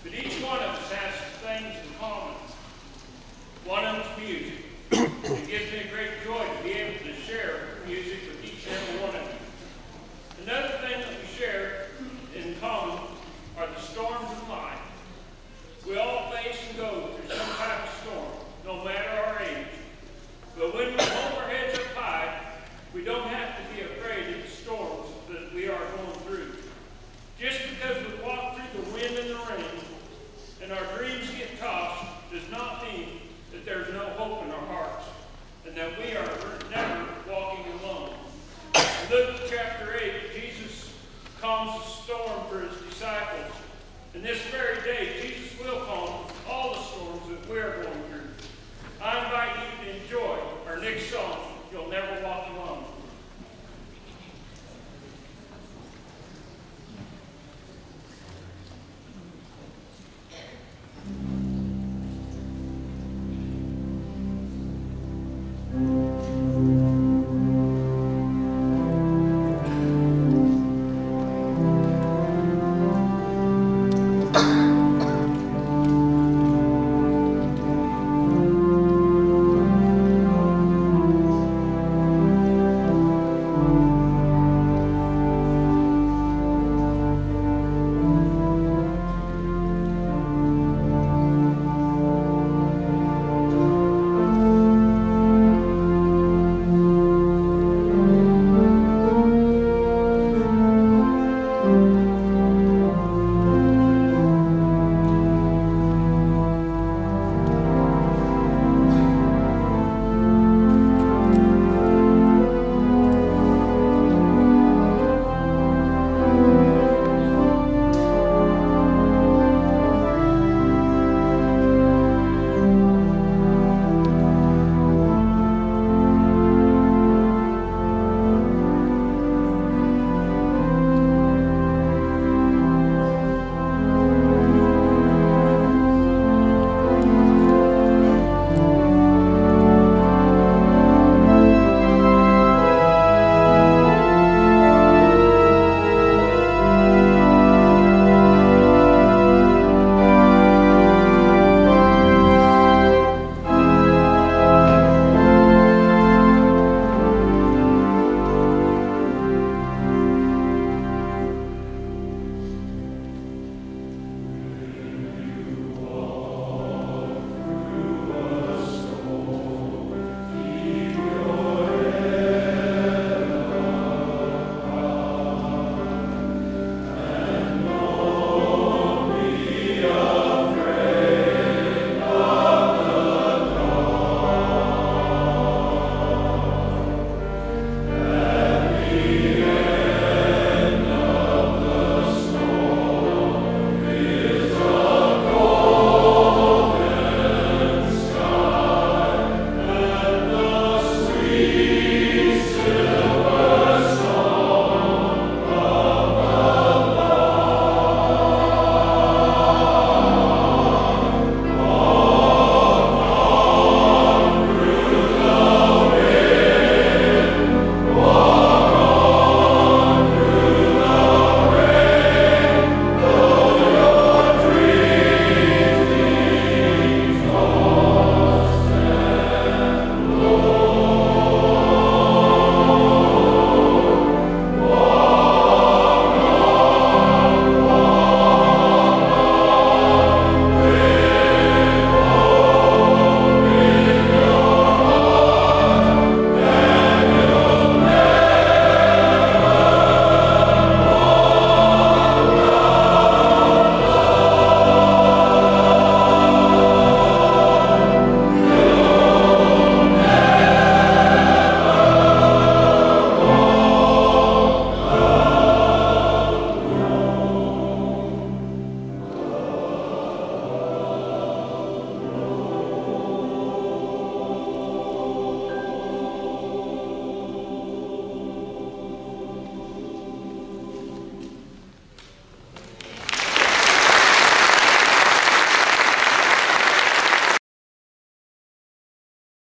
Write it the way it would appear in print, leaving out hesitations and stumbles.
But each one of us has things in common. One of them's music. It gives me a great joy to be able to share music with each and every one of you. Another thing that we share in common are the storms of life. We all face and go through some type of storm, no matter our age. But when we hold our heads up high, we don't have to be afraid of the storms that we are going through. Just because we walk through the wind and the rain and our dreams get tossed does not mean that there's no hope in our hearts and that we are never walking alone. In Luke chapter 8, Jesus calms the storm for his disciples. And this very